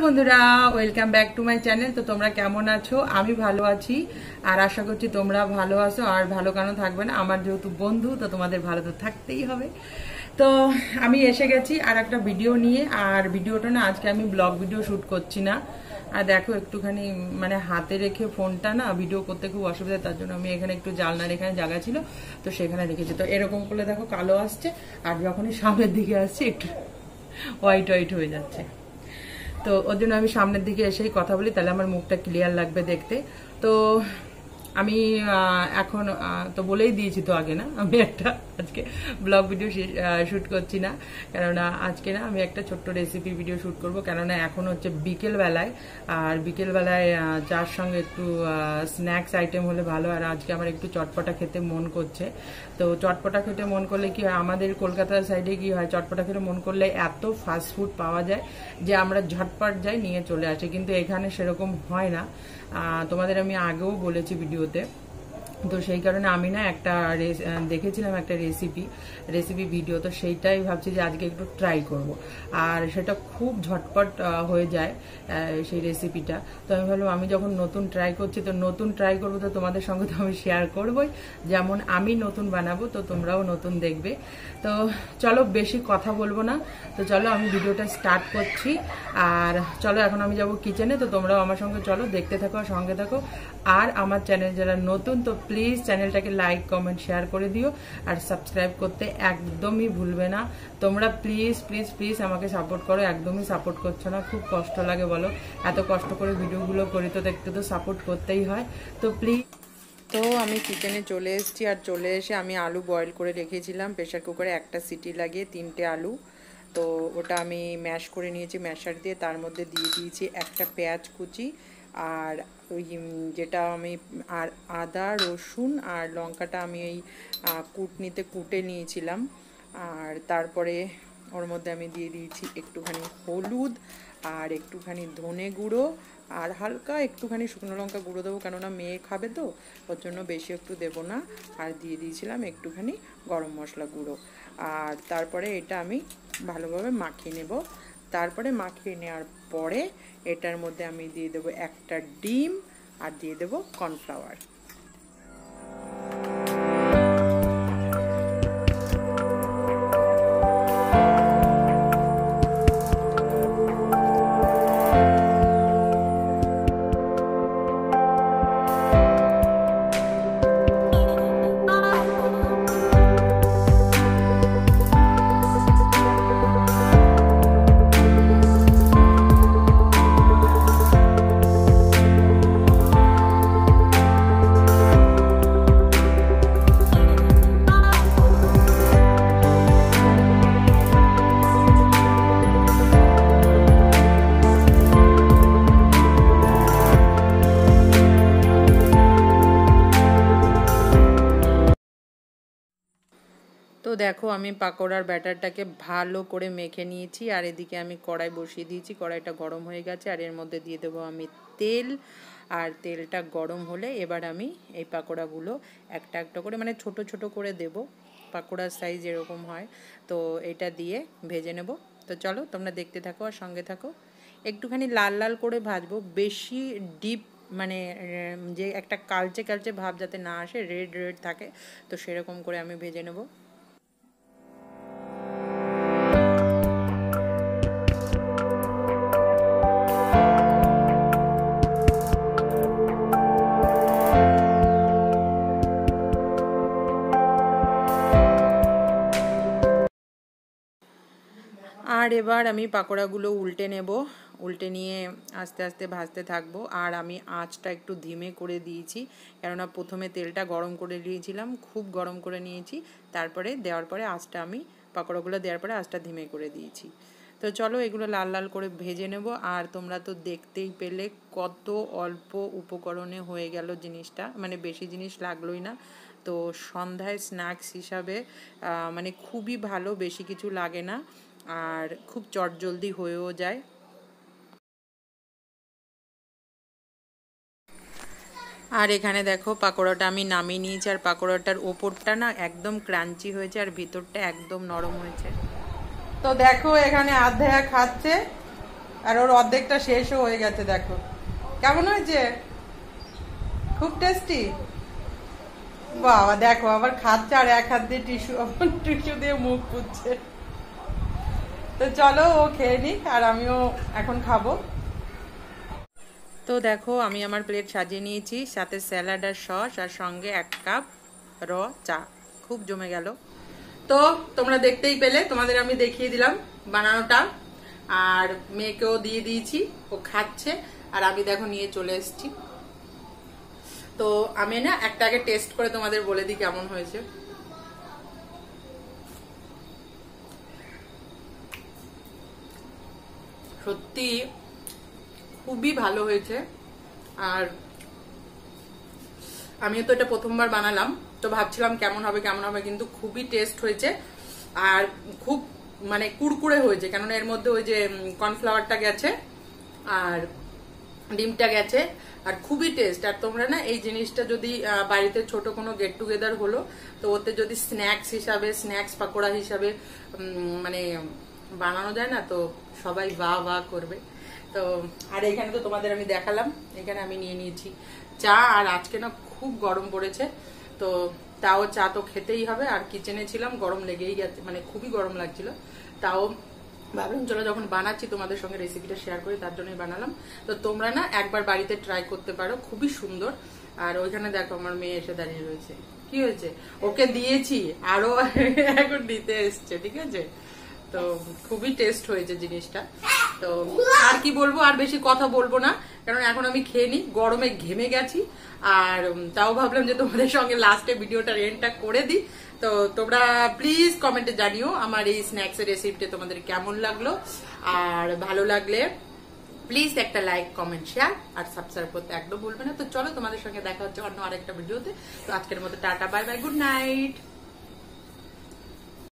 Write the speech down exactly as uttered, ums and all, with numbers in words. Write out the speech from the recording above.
বন্ধুরা, welcome back to my channel. তো তোমরা কেমন আছো? আমি ভালো আছি আর আশা করছি তোমরা ভালো আছো। আর ভালো কেন থাকবে না, আমার যেহেতু বন্ধু, তো তোমাদের ভালো তো থাকতেই হবে। তো আমি এসে গেছি আর একটা ভিডিও নিয়ে। আর ভিডিওটা না, আজকে আমি ব্লগ ভিডিও শ্যুট করছি না। আর দেখো একটুখানি মানে হাতে রেখে ফোনটা না ভিডিও করতে খুব অসুবিধা, তার জন্য আমি এখানে একটু জানলার এখানে জায়গা ছিল তো সেখানে রেখেছি। তো এরকম করলে দেখো কালো আসছে, আর যখনই সামনের দিকে আসছে একটু হোয়াইট হোয়াইট হয়ে যাচ্ছে। তো ওর জন্য আমি সামনের দিকে এসেই কথা বলি, তাহলে আমার মুখটা ক্লিয়ার লাগবে দেখতে। তো আমি এখন তো বলেই দিয়েছি তো আগে না, আমি একটা আজকে ব্লগ ভিডিও শ্যুট করছি না, কেননা আজকে না আমি একটা ছোট্ট রেসিপি ভিডিও শ্যুট করব। কেননা এখন হচ্ছে বিকেলবেলায়, আর বিকেলবেলায় যার সঙ্গে একটু স্ন্যাক্স আইটেম হলে ভালো। আর আজকে আমার একটু চটপটা খেতে মন করছে। তো চটপটা খেতে মন করলে কি হয়, আমাদের কলকাতার সাইডে কি হয়, চটপটা খেতে মন করলে এত ফাস্ট ফুড পাওয়া যায় যে আমরা ঝটপট যাই নিয়ে চলে আসি, কিন্তু এখানে সেরকম হয় না। তোমাদের আমি আগেও বলেছি ভিডিওতে। তো সেই কারণে আমি না একটা দেখেছিলাম একটা রেসিপি রেসিপি ভিডিও, তো সেইটাই ভাবছি যে আজকে একটু ট্রাই করব। আর সেটা খুব ঝটপট হয়ে যায় সেই রেসিপিটা। তো আমি ভাবলাম আমি যখন নতুন ট্রাই করছি, তো নতুন ট্রাই করবো, তো তোমাদের সঙ্গে তো আমি শেয়ার করবোই। যেমন আমি নতুন বানাবো, তো তোমরাও নতুন দেখবে। তো চলো বেশি কথা বলবো না, তো চলো আমি ভিডিওটা স্টার্ট করছি। আর চলো এখন আমি যাব কিচেনে, তো তোমরাও আমার সঙ্গে চলো, দেখতে থাকো, সঙ্গে থাকো। আর আমার চ্যানেল যারা নতুন, তো প্লিজ চ্যানেলটাকে লাইক কমেন্ট শেয়ার করে দিও, আর সাবস্ক্রাইব করতে একদমই ভুলবে না। তোমরা প্লিজ প্লিজ প্লিজ আমাকে সাপোর্ট করো, একদমই সাপোর্ট করছো না, খুব কষ্ট লাগে বলো। এত কষ্ট করে ভিডিওগুলো করি, তো দেখতে তো সাপোর্ট করতেই হয়, তো প্লিজ। তো আমি কিচেনে চলে এসেছি, আর চলে এসে আমি আলু বয়েল করে রেখেছিলাম প্রেশার কুকারে, একটা সিটি লাগিয়ে তিনটে আলু। তো ওটা আমি ম্যাশ করে নিয়েছি ম্যাশার দিয়ে, তার মধ্যে দিয়ে দিয়েছি একটা পেঁয়াজ কুচি, আর ওই যেটা আমি আর আদা রসুন আর লঙ্কাটা আমি এই কুটনিতে কুটে নিয়েছিলাম। আর তারপরে ওর মধ্যে আমি দিয়ে দিয়েছি একটুখানি হলুদ আর একটুখানি ধনে গুঁড়ো, আর হালকা একটুখানি শুকনো লঙ্কা গুঁড়ো দেবো, কেননা মেয়ে খাবে তো ওর জন্য বেশি একটু দেবো না। আর দিয়ে দিয়েছিলাম একটুখানি গরম মশলা গুঁড়ো। আর তারপরে এটা আমি ভালোভাবে মাখিয়ে নেব। তারপরে মাখিয়ে নেওয়ার পরে এটার মধ্যে আমি দিয়ে দেবো একটা ডিম, আর দিয়ে দেবো কর্নফ্লাওয়ার। তো দেখো আমি পাকোড়ার ব্যাটারটাকে ভালো করে মেখে নিয়েছি, আর এদিকে আমি কড়াই বসিয়ে দিয়েছি, কড়াইটা গরম হয়ে গেছে। আর এর মধ্যে দিয়ে দেবো আমি তেল, আর তেলটা গরম হলে এবার আমি এই পাকোড়াগুলো একটা একটা করে মানে ছোট ছোট করে দেব, পাকোড়ার সাইজ এরকম হয়, তো এটা দিয়ে ভেজে নেব। তো চলো তোমরা দেখতে থাকো আর সঙ্গে থাকো। একটুখানি লাল লাল করে ভাজবো, বেশি ডিপ মানে যে একটা কালচে কালচে ভাব যাতে না আসে, রেড রেড থাকে, তো সেরকম করে আমি ভেজে নেব। আর এবার আমি পাকোড়াগুলো উল্টে নেব, উল্টে নিয়ে আস্তে আস্তে ভাজতে থাকবো। আর আমি আঁচটা একটু ধিমে করে দিয়েছি, কেননা প্রথমে তেলটা গরম করে নিয়েছিলাম, খুব গরম করে নিয়েছি, তারপরে দেওয়ার পরে আঁচটা আমি পাকোড়াগুলো দেওয়ার পরে আঁচটা ধিমে করে দিয়েছি। তো চলো এগুলো লাল লাল করে ভেজে নেব। আর তোমরা তো দেখতেই পেলে কত অল্প উপকরণে হয়ে গেল জিনিসটা, মানে বেশি জিনিস লাগলোই না। তো সন্ধ্যায় স্ন্যাক্স হিসাবে মানে খুবই ভালো, বেশি কিছু লাগে না, আর খুব চটজলদি হয়েও যায়। আর এখানে দেখো পাকোড়াটা আমি নামিয়ে নিয়েছি, আর পাকোড়াটার ওপরটা না একদম ক্রাঞ্চি হয়েছে আর ভিতরটা একদম নরম হয়েছে। তো দেখো এখানে আধ্যা খাচ্ছে, আর ওর অর্ধেকটা শেষও হয়ে গেছে। দেখো কেমন হয়েছে, খুব টেস্টি। বাবা দেখো আবার খাচ্ছে আর এক হাত দিয়ে টিস্যু টিস্যু দিয়ে মুখ পুচ্ছে। তো চলো ও খেয়ে নিক আর আমিও এখন খাবো। তো দেখো আমি আমার প্লেট সাজিয়ে নিয়েছি, সাথে স্যালাড আর সস আর সঙ্গে এক কাপ র চা, খুব জমে গেল। তো তোমরা দেখতেই পেলে, তোমাদের আমি দেখিয়ে দিলাম বানানোটা, আর মেয়েকেও দিয়ে দিয়েছি, ও খাচ্ছে আর আমি দেখো নিয়ে চলে এসেছি। তো আমি না একটা আগে টেস্ট করে তোমাদের বলে দিই কেমন হয়েছে। সত্যি খুবই ভালো হয়েছে। আর আমিও তো এটা প্রথমবার বানালাম, তো ভাবছিলাম কেমন হবে কেমন হবে, কিন্তু খুবই টেস্ট হয়েছে। আর খুব মানে কুড়কুড়ে হয়েছে, কেননা এর মধ্যে ওই যে কর্নফ্লাওয়ারটা গেছে আর ডিমটা গেছে, আর খুবই টেস্ট। আর তোমরা না এই জিনিসটা যদি বাড়িতে ছোট কোনো গেট টুগেদার হলো, তো ওতে যদি স্ন্যাক্স হিসাবে, স্ন্যাক্স পাকোড়া হিসাবে মানে বানানো যায় না, তো সবাই বাহ বাহ করবে। তো আর এখানে তো তোমাদের আমি দেখালাম, এখানে আমি নিয়ে নিয়েছি চা। আর আজকে না খুব গরম পড়েছে, তো তাও চা তো খেতেই হবে। আর কিচেনে ছিলাম, গরম লেগেই গেছে, মানে খুবই গরম লাগছিল। তাও ভাবলাম চলো যখন বানাচ্ছি তোমাদের সঙ্গে রেসিপিটা শেয়ার করি, তার জন্যই বানালাম। তো তোমরা না একবার বাড়িতে ট্রাই করতে পারো, খুবই সুন্দর। আর ওইখানে দেখো আমার মেয়ে এসে দাঁড়িয়ে রয়েছে, কি হয়েছে, ওকে দিয়েছি আরো এখন নিতে এসছে, ঠিক আছে। তো খুবই টেস্ট হয়েছে জিনিসটা। তো আর কি বলবো, আর বেশি কথা বলবো না, কারণ এখন আমি খেয়ে নিই, গরমে ঘেমে গেছি। আর তাও ভাবলাম যে তোমাদের সঙ্গে লাস্টে ভিডিওটা এন্ডটা করে দিই। তো তোমরা প্লিজ কমেন্টে জানিও আমার এই স্ন্যাক্স এর রেসিপিটা তোমাদের কেমন লাগলো। আর ভালো লাগলে প্লিজ একটা লাইক, কমেন্ট, শেয়ার আর সাবস্ক্রাইব করতে একদম ভুলবে না। তো চলো তোমাদের সঙ্গে দেখা হচ্ছে অন্য আরেকটা ভিডিওতে। তো আজকের মতো tata, bye bye, good night.